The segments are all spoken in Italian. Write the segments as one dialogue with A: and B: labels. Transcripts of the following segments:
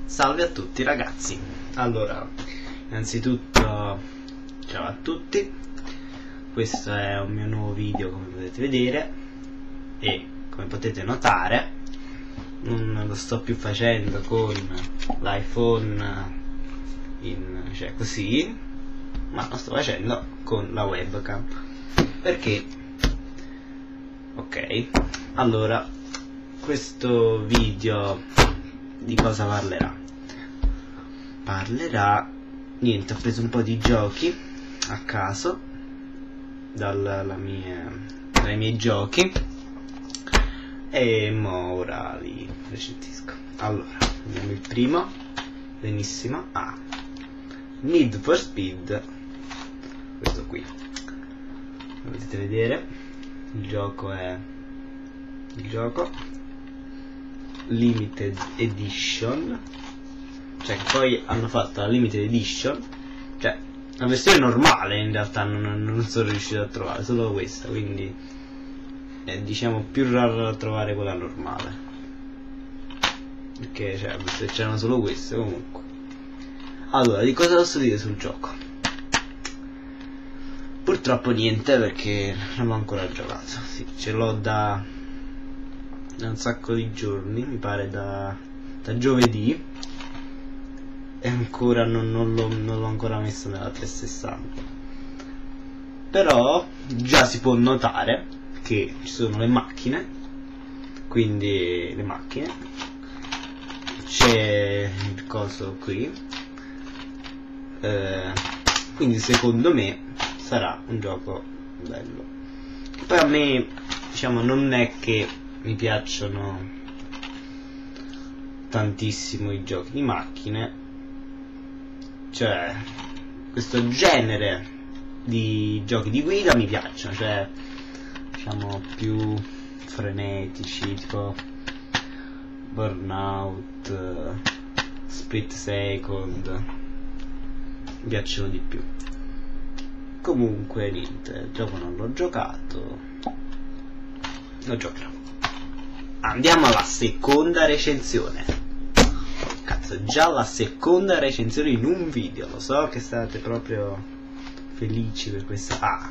A: Salve a tutti ragazzi. Allora, innanzitutto ciao a tutti. Questo è un mio nuovo video, come potete vedere, e come potete notare non lo sto più facendo con l'iPhone cioè così, ma lo sto facendo con la webcam. Perché? Ok, allora questo video di cosa parlerà? Niente, ho preso un po' di giochi a caso dai miei giochi e ora li recensisco. Allora, vediamo il primo, benissimo. Need for Speed, questo qui, come potete vedere il gioco è Limited Edition, cioè che poi hanno fatto la Limited Edition, cioè la versione normale in realtà non sono riuscito a trovare, solo questa, quindi è diciamo più raro da trovare quella normale, perché cioè c'erano solo queste. Comunque, allora, di cosa posso dire sul gioco? Purtroppo niente, perché non l'ho ancora giocato. Sì, ce l'ho da un sacco di giorni, mi pare da giovedì, e ancora non l'ho ancora messo nella 360. Però già si può notare che ci sono le macchine, quindi le macchine, c'è il coso qui, quindi secondo me sarà un gioco bello. Poi a me, diciamo, non è che mi piacciono tantissimo i giochi di macchine, cioè questo genere di giochi di guida mi piacciono, cioè diciamo più frenetici, tipo Burnout, Split Second, mi piacciono di più. Comunque niente, il gioco non l'ho giocato, lo giocherò. Andiamo alla seconda recensione. Cazzo, già la seconda recensione in un video, lo so che state proprio felici per questa.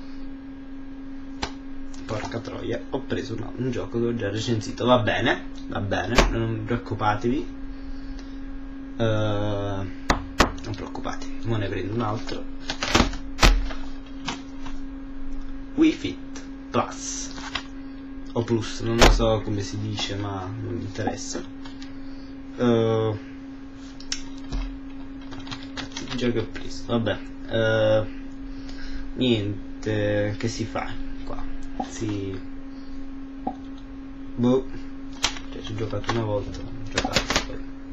A: Porca troia, ho preso un gioco che ho già recensito. Va bene, non preoccupatevi, non preoccupatevi, ora ne prendo un altro. Wii Fit Plus o Plus, non lo so come si dice, ma non mi interessa. Cazzo di gioco ho preso, vabbè. Niente, che si fa qua? Boh, cioè ci ho giocato una volta, non ho giocato poi.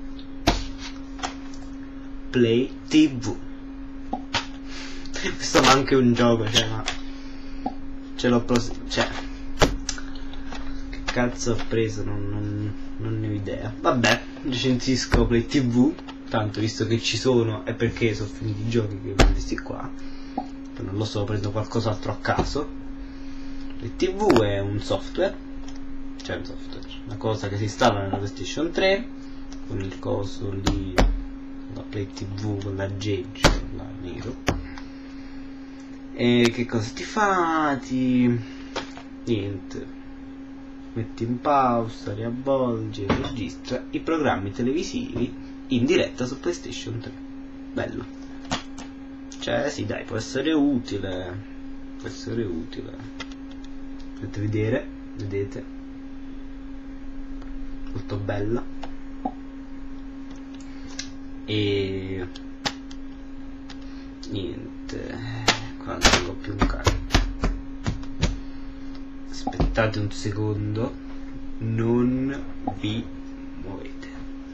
A: Play TV. Questo ma anche un gioco, cioè, ma ce l'ho cioè, che cazzo ho preso, non ne ho idea. Vabbè, recensisco Play TV, tanto visto che ci sono è perché sono finiti i giochi che ho visti qua. Non lo so, ho preso qualcos'altro a caso. Play TV è un software, cioè una cosa che si installa nella PlayStation 3 con il coso lì, la Play TV con l'aggeggio là nero. E che cosa ti fa? Niente, metti in pausa, riavvolgi e registra i programmi televisivi in diretta su PlayStation 3. Bello, cioè sì, dai, può essere utile. Potete vedete, molto bella. E niente, qua non ho più un carico. Aspettate un secondo, non vi muovete.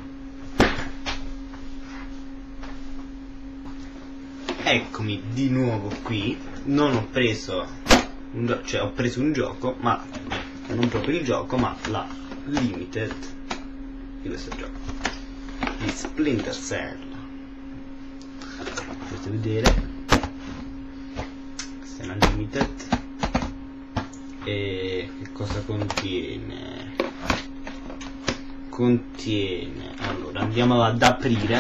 A: Eccomi di nuovo qui. Non ho preso ho preso un gioco, ma non proprio il gioco, ma la Limited di questo gioco, di Splinter Cell. Potete vedere, questa è una Limited. E che cosa contiene? contiene, allora andiamo ad aprire.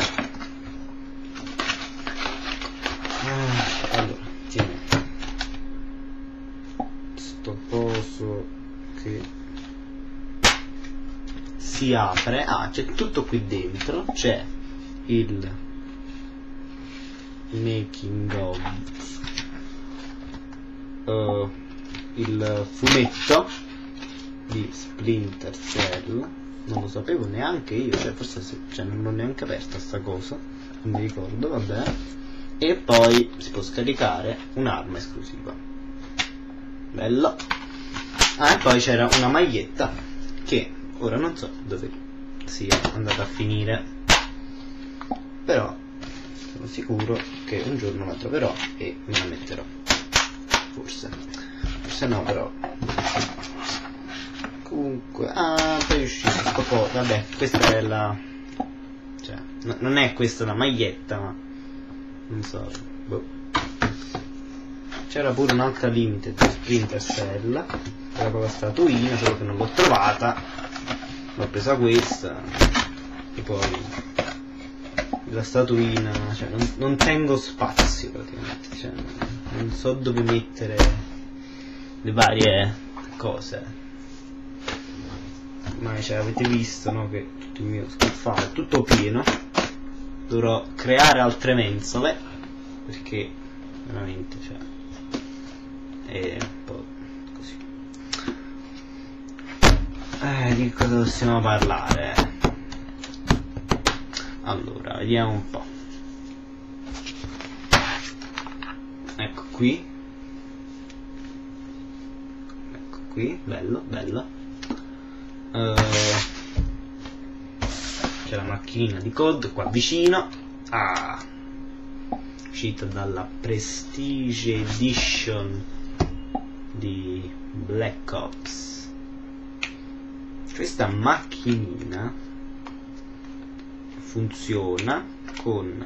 A: Allora tiene sto coso che si apre. C'è tutto qui dentro, c'è il making of, il fumetto di Splinter Cell. Non lo sapevo neanche io, cioè forse non l'ho neanche aperta sta cosa, non mi ricordo, vabbè. E poi si può scaricare un'arma esclusiva, bello. E poi c'era una maglietta che ora non so dove sia andata a finire, però sono sicuro che un giorno la troverò e me la metterò, forse no, però comunque. Poi è uscito sto po', vabbè, questa è la, cioè non è questa la maglietta, ma non so, boh. C'era pure un'altra limited di Splinter Cell, era con la statuina, solo che non l'ho trovata, l'ho presa questa. E poi la statuina, cioè non tengo spazio praticamente, cioè non so dove mettere le varie cose. Ma cioè, avete visto, no, che tutto il mio scaffale è tutto pieno. Dovrò creare altre mensole, perché veramente, cioè, è un po' così. Di cosa possiamo parlare? Allora, vediamo un po'. Ecco qui, bello, bello. C'è la macchinina di COD qua vicino, uscita dalla Prestige Edition di Black Ops. Questa macchinina funziona con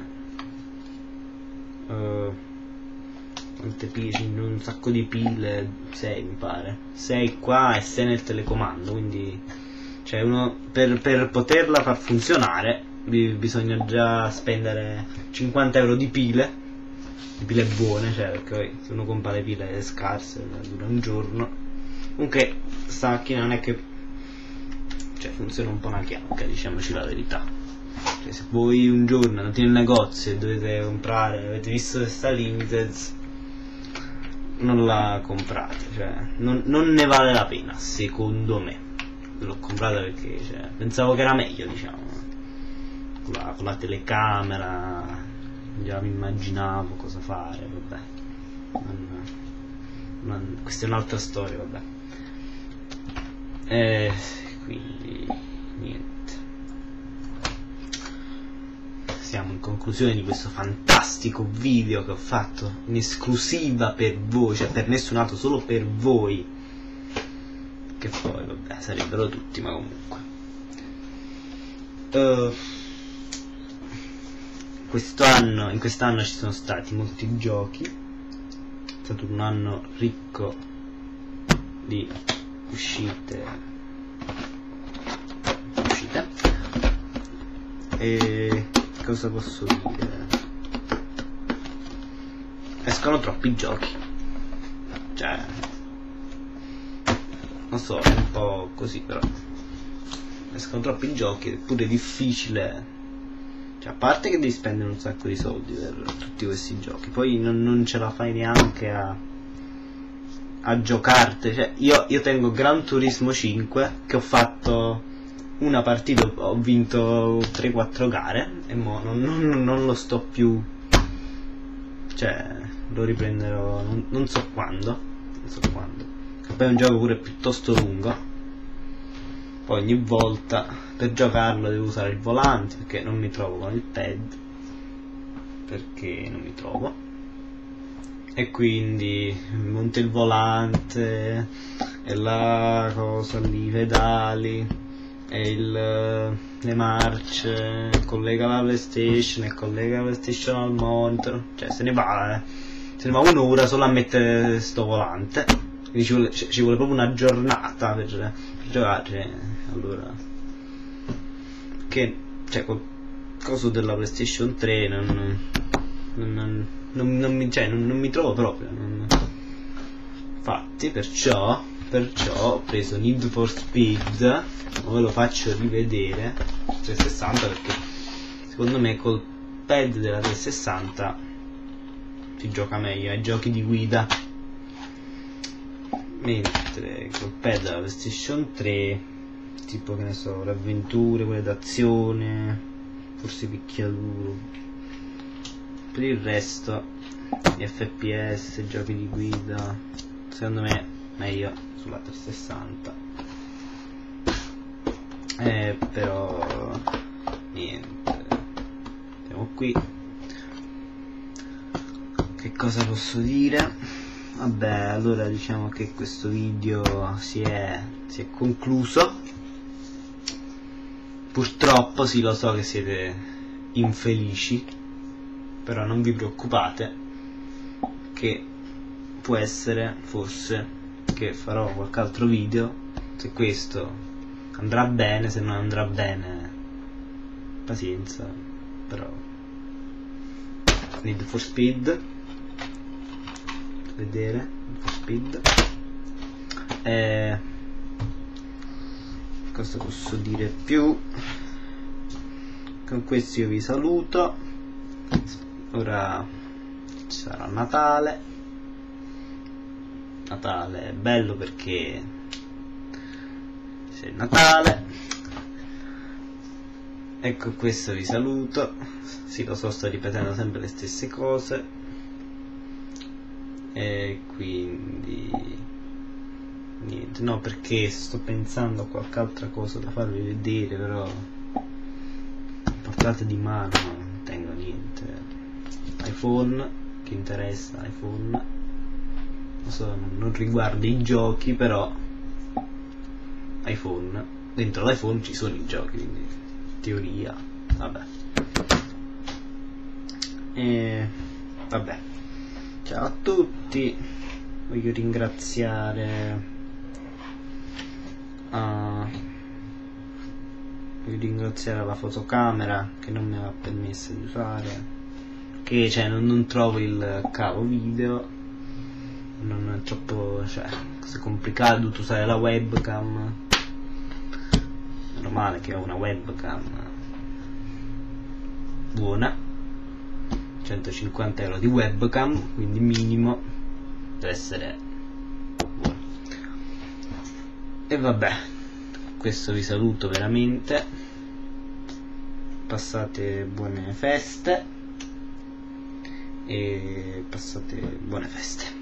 A: quante pile? Un sacco di pile, 6 mi pare, 6 qua e 6 nel telecomando, quindi cioè uno per poterla far funzionare bisogna già spendere 50 euro di pile buone, cioè perché poi se uno compra le pile scarse dura un giorno. Comunque sta macchina non è che, cioè, funziona un po' una chiacca, diciamoci la verità. Cioè, se voi un giorno andate nel negozio e dovete comprare, avete visto questa limited, non la comprate, cioè non ne vale la pena, secondo me. L'ho comprata perché, cioè, pensavo che era meglio, diciamo, con la telecamera già mi immaginavo cosa fare, vabbè. Questa è un'altra storia, vabbè. Quindi niente, siamo in conclusione di questo fantastico video che ho fatto in esclusiva per voi, cioè per nessun altro, solo per voi, che poi vabbè sarebbero tutti, ma comunque in quest'anno ci sono stati molti giochi, è stato un anno ricco di uscite. E cosa posso dire? Escono troppi giochi, cioè non so, è un po' così, però escono troppi giochi, è pure difficile, cioè a parte che devi spendere un sacco di soldi per tutti questi giochi, poi non ce la fai neanche a giocarti, cioè io tengo Gran Turismo 5 che ho fatto una partita, ho vinto 3-4 gare e mo non lo sto più, cioè lo riprenderò non so quando, poi è un gioco pure piuttosto lungo, poi ogni volta per giocarlo devo usare il volante perché non mi trovo con il pad, e quindi monto il volante e la cosa lì, i pedali e le marce, collega la PlayStation e collega la PlayStation al monitor, cioè se ne va un'ora solo a mettere sto volante, quindi ci vuole proprio una giornata per giocare, allora perché cioè qualcosa della PlayStation 3 non mi trovo proprio, infatti perciò ho preso Need for Speed, ve lo faccio rivedere 360, perché secondo me col pad della 360 si gioca meglio ai giochi di guida, mentre col pad della PlayStation 3 tipo, che ne so, le avventure, quelle d'azione, forse picchiaduro, per il resto gli FPS, giochi di guida, secondo me meglio sulla 360. Però niente, siamo qui. Che cosa posso dire? Vabbè, allora diciamo che questo video si è concluso. Purtroppo sì, lo so che siete infelici, però non vi preoccupate, che può essere forse che farò qualche altro video, se questo andrà bene, se non andrà bene pazienza. Però Need for Speed, vedere Need for Speed, cosa posso dire più? Con questo io vi saluto. Ora ci sarà Natale. Natale è bello perché c'è Natale. E con questo vi saluto. Sì, lo so, sto ripetendo sempre le stesse cose, e quindi niente, no, perché sto pensando a qualche altra cosa da farvi vedere, però portate di mano non tengo niente. iPhone, che interessa iPhone, lo so, non riguarda i giochi, però iPhone, dentro l'iPhone ci sono i giochi, quindi teoria, vabbè. E vabbè, ciao a tutti, voglio ringraziare la fotocamera che non mi aveva permesso di usare, che cioè non trovo il cavo video, non è troppo, cioè è complicato, ho dovuto usare la webcam. Meno male che ho una webcam buona, 150 euro di webcam, quindi minimo deve essere buono. E vabbè, questo vi saluto veramente, passate buone feste e passate buone feste.